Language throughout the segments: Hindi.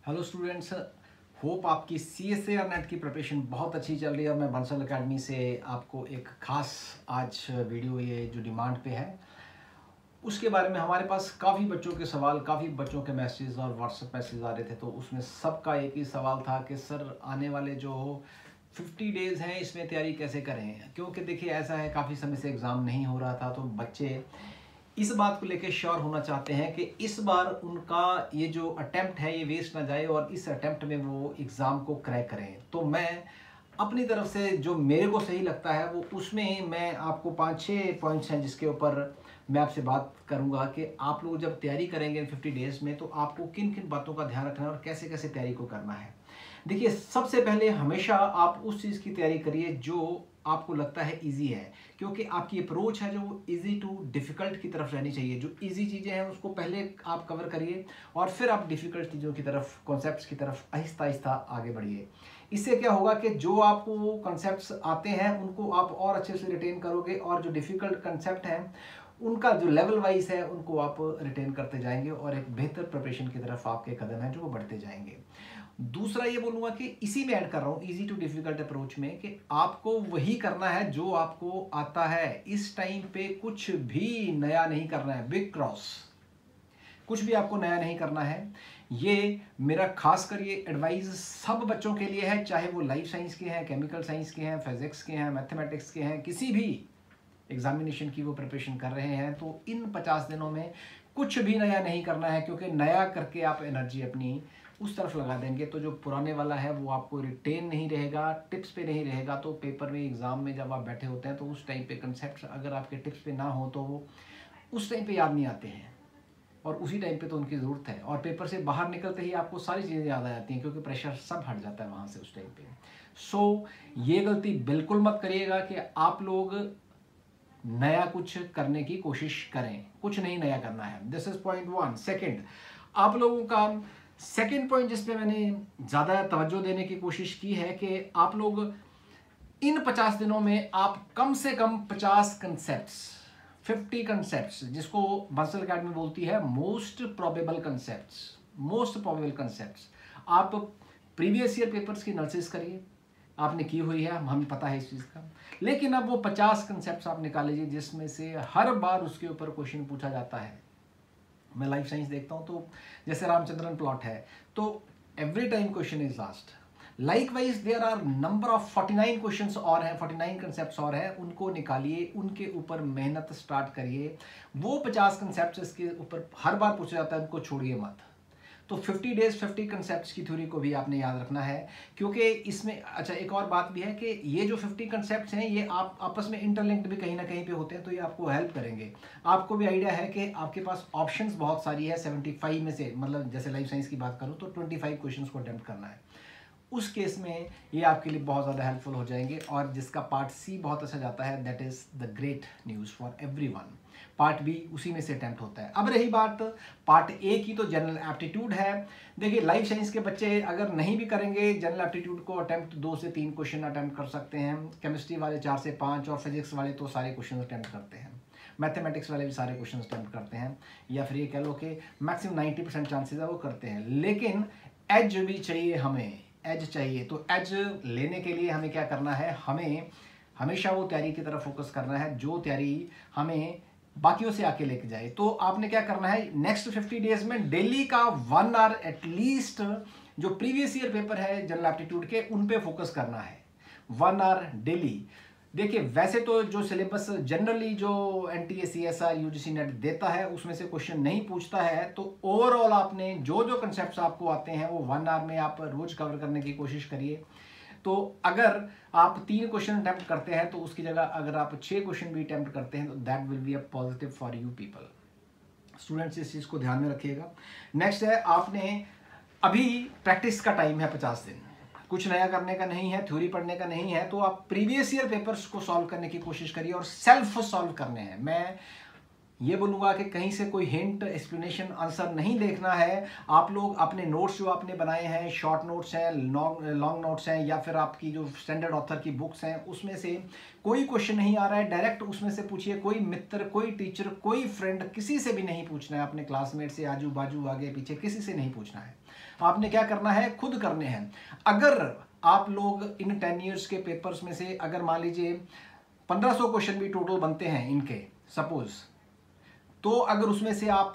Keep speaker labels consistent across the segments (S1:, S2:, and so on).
S1: हेलो स्टूडेंट्स, होप आपकी CSA और नेट की प्रिपरेशन बहुत अच्छी चल रही है। और मैं बंसल एकेडमी से आपको एक खास आज वीडियो ये जो डिमांड पे है उसके बारे में, हमारे पास काफ़ी बच्चों के सवाल, काफ़ी बच्चों के मैसेज और व्हाट्सएप मैसेज आ रहे थे। तो उसमें सबका एक ही सवाल था कि सर आने वाले जो 50 डेज़ हैं इसमें तैयारी कैसे करें। क्योंकि देखिए ऐसा है, काफ़ी समय से एग्ज़ाम नहीं हो रहा था तो बच्चे इस बात को लेकर श्योर होना चाहते हैं कि इस बार उनका ये जो अटेम्प्ट है ये वेस्ट ना जाए और इस अटेम्प्ट में वो एग्ज़ाम को क्रैक करें। तो मैं अपनी तरफ से जो मेरे को सही लगता है वो उसमें मैं आपको 5-6 पॉइंट्स हैं जिसके ऊपर मैं आपसे बात करूंगा कि आप लोग जब तैयारी करेंगे 50 डेज़ में तो आपको किन किन बातों का ध्यान रखना है और कैसे कैसे तैयारी को करना है। देखिए, सबसे पहले हमेशा आप उस चीज़ की तैयारी करिए जो आपको लगता है इजी है, क्योंकि आपकी अप्रोच है जो वो इजी टू डिफ़िकल्ट की तरफ रहनी चाहिए। जो इजी चीज़ें हैं उसको पहले आप कवर करिए और फिर आप डिफ़िकल्ट चीज़ों की तरफ, कॉन्सेप्ट्स की तरफ आहिस्ता आहिस्ता आगे बढ़िए। इससे क्या होगा कि जो आपको वो कॉन्सेप्ट्स आते हैं उनको आप और अच्छे से रिटेन करोगे और जो डिफ़िकल्ट कॉन्सेप्ट हैं उनका जो लेवल वाइज है उनको आप रिटेन करते जाएंगे और एक बेहतर प्रिपरेशन की तरफ आपके कदम हैं जो वो बढ़ते जाएंगे। दूसरा ये बोलूँगा कि इसी में ऐड कर रहा हूँ इजी टू डिफिकल्ट अप्रोच में, कि आपको वही करना है जो आपको आता है। इस टाइम पे कुछ भी नया नहीं करना है, बिग क्रॉस, कुछ भी आपको नया नहीं करना है। ये मेरा खास कर ये एडवाइस सब बच्चों के लिए है, चाहे वो लाइफ साइंस के हैं, केमिकल साइंस के हैं, फिजिक्स के हैं, मैथमेटिक्स के हैं, किसी भी एग्जामिनेशन की वो प्रिपरेशन कर रहे हैं। तो इन 50 दिनों में कुछ भी नया नहीं करना है, क्योंकि नया करके आप एनर्जी अपनी उस तरफ लगा देंगे तो जो पुराने वाला है वो आपको रिटेन नहीं रहेगा, टिप्स पे नहीं रहेगा। तो पेपर में, एग्ज़ाम में जब आप बैठे होते हैं तो उस टाइम पे कंसेप्ट अगर आपके टिप्स पे ना हो तो वो उस टाइम पे याद नहीं आते हैं और उसी टाइम पे तो उनकी ज़रूरत है। और पेपर से बाहर निकलते ही आपको सारी चीज़ें याद आ जाती हैं, क्योंकि प्रेशर सब हट जाता है वहाँ से उस टाइम पे। सो ये गलती बिल्कुल मत करिएगा कि आप लोग नया कुछ करने की कोशिश करें। कुछ नहीं नया करना है। This is point 1। सेकेंड, आप लोगों का सेकेंड पॉइंट जिस पे मैंने ज़्यादा तवज्जो देने की कोशिश की है कि आप लोग इन 50 दिनों में आप कम से कम 50 कंसेप्ट्स, 50 कंसेप्ट्स, जिसको बंसल अकेडमी बोलती है most probable concepts, most probable concepts, आप प्रीवियस ईयर पेपर्स की एनालिसिस करिए। आपने की हुई है, हमें पता है इस चीज़ का। लेकिन अब वो 50 कंसेप्ट्स आप निकाल लीजिए जिसमें से हर बार उसके ऊपर क्वेश्चन पूछा जाता है। मैं लाइफ साइंस देखता हूँ तो जैसे रामचंद्रन प्लॉट है तो every time question is last. Likewise there are number of 49 questions और हैं, 49 कंसेप्ट्स और हैं, उनको निकालिए, उनके ऊपर मेहनत स्टार्ट करिए। वो 50 कंसेप्ट्स इसके ऊपर हर बार पूछा जाता है, उनको छोड़िए मत। तो 50 डेज 50 कंसेप्ट्स की थ्योरी को भी आपने याद रखना है, क्योंकि इसमें अच्छा एक और बात भी है कि ये जो 50 कंसेप्ट्स हैं ये आप आपस में इंटरलिंक्ड भी कहीं ना कहीं पे होते हैं, तो ये आपको हेल्प करेंगे। आपको भी आइडिया है कि आपके पास ऑप्शंस बहुत सारी है, 75 में से, मतलब जैसे लाइफ साइंस की बात करूँ तो 25 क्वेश्चन को अटेम्प्ट करना है। उस केस में ये आपके लिए बहुत ज़्यादा हेल्पफुल हो जाएंगे। और जिसका पार्ट सी बहुत अच्छा जाता है, that is the great news for everyone. Part B उसी में से अटेम्प्ट होता है। अब रही बात पार्ट ए की, तो जनरल एप्टीट्यूड है। देखिए, लाइफ साइंस के बच्चे अगर नहीं भी करेंगे जनरल एप्टीट्यूड को अटेम्प्ट, 2 से 3 क्वेश्चन अटेम्प्ट कर सकते हैं। केमिस्ट्री वाले 4 से 5 और फिजिक्स वाले तो सारे क्वेश्चन अटेम्प्ट करते हैं। मैथमेटिक्स वाले भी सारे क्वेश्चन अटेम्प्ट करते हैं, या फिर ये कह लो कि मैक्सिमम 90% चांसेस है वो करते हैं। लेकिन एज भी चाहिए, हमें एज चाहिए। तो एज लेने के लिए हमें क्या करना है, हमें हमेशा वो तैयारी की तरफ फोकस करना है जो तैयारी हमें बाकियों से आके लेके जाए। तो आपने क्या करना है, नेक्स्ट 50 डेज में डेली का 1 आवर एटलीस्ट जो प्रीवियस ईयर पेपर है जनरल एप्टीट्यूड के उन पे फोकस करना है, 1 आवर डेली। देखिए, वैसे तो जो सिलेबस जनरली जो NTA CSR UGC नेट देता है उसमें से क्वेश्चन नहीं पूछता है, तो ओवरऑल आपने जो जो कंसेप्ट्स आपको आते हैं वो 1 आवर में आप रोज कवर करने की कोशिश करिए। तो अगर आप 3 क्वेश्चन अटेम्प्ट करते हैं तो उसकी जगह अगर आप 6 क्वेश्चन भी अटेम्प्ट करते हैं तो that will be a positive for you people. Students इस चीज़ को ध्यान में रखिएगा। नेक्स्ट है, आपने अभी प्रैक्टिस का टाइम है 50 दिन, कुछ नया करने का नहीं है, थ्योरी पढ़ने का नहीं है। तो आप प्रीवियस ईयर पेपर्स को सॉल्व करने की कोशिश करिए और सेल्फ सॉल्व करने हैं। मैं ये बोलूँगा कि कहीं से कोई हिंट, एक्सप्लेनेशन, आंसर नहीं देखना है। आप लोग अपने नोट्स जो आपने बनाए हैं, शॉर्ट नोट्स हैं, लॉन्ग नोट्स हैं, या फिर आपकी जो स्टैंडर्ड ऑथर की बुक्स हैं उसमें से कोई क्वेश्चन नहीं आ रहा है, डायरेक्ट उसमें से पूछिए। कोई मित्र, कोई टीचर, कोई फ्रेंड, किसी से भी नहीं पूछना है, अपने क्लासमेट से, आजू बाजू, आगे पीछे, किसी से नहीं पूछना है। आपने क्या करना है, खुद करने हैं। अगर आप लोग इन 10 ईयर्स के पेपर्स में से अगर मान लीजिए 1500 क्वेश्चन भी टोटल बनते हैं इनके सपोज, तो अगर उसमें से आप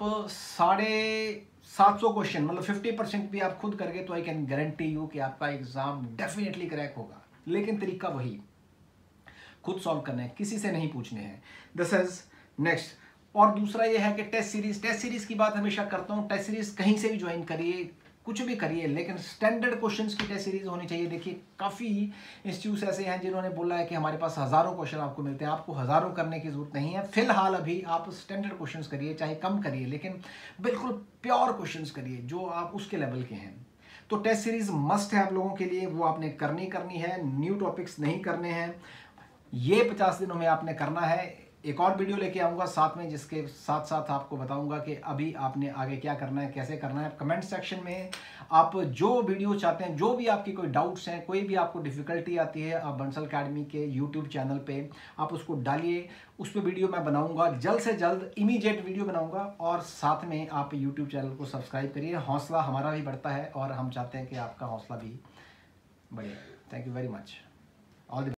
S1: 750 क्वेश्चन मतलब 50% भी आप खुद करके, तो आई कैन गारंटी यू कि आपका एग्जाम डेफिनेटली क्रैक होगा। लेकिन तरीका वही, खुद सॉल्व करना है, किसी से नहीं पूछने हैं। This is next. और दूसरा ये है कि टेस्ट सीरीज की बात हमेशा करता हूँ। टेस्ट सीरीज कहीं से भी ज्वाइन करिए, कुछ भी करिए, लेकिन स्टैंडर्ड क्वेश्चंस की टेस्ट सीरीज होनी चाहिए। देखिए काफ़ी इंस्टीट्यूट्स ऐसे हैं जिन्होंने बोला है कि हमारे पास हज़ारों क्वेश्चन आपको मिलते हैं। आपको हज़ारों करने की जरूरत नहीं है फिलहाल। अभी आप स्टैंडर्ड क्वेश्चंस करिए, चाहे कम करिए, लेकिन बिल्कुल प्योर क्वेश्चंस करिए जो आप उसके लेवल के हैं। तो टेस्ट सीरीज मस्ट है आप लोगों के लिए, वो आपने करनी है। न्यू टॉपिक्स नहीं करने हैं, ये 50 दिनों में आपने करना है। एक और वीडियो लेके आऊँगा साथ में, जिसके साथ साथ आपको बताऊँगा कि अभी आपने आगे क्या करना है, कैसे करना है। कमेंट सेक्शन में आप जो वीडियो चाहते हैं, जो भी आपकी कोई डाउट्स हैं, कोई भी आपको डिफ़िकल्टी आती है, आप बंसल अकेडमी के यूट्यूब चैनल पे आप उसको डालिए। उस पर वीडियो मैं बनाऊँगा, जल्द से जल्द इमीडिएट वीडियो बनाऊँगा। और साथ में आप यूट्यूब चैनल को सब्सक्राइब करिए, हौसला हमारा भी बढ़ता है और हम चाहते हैं कि आपका हौसला भी बढ़े। Thank you very much. All the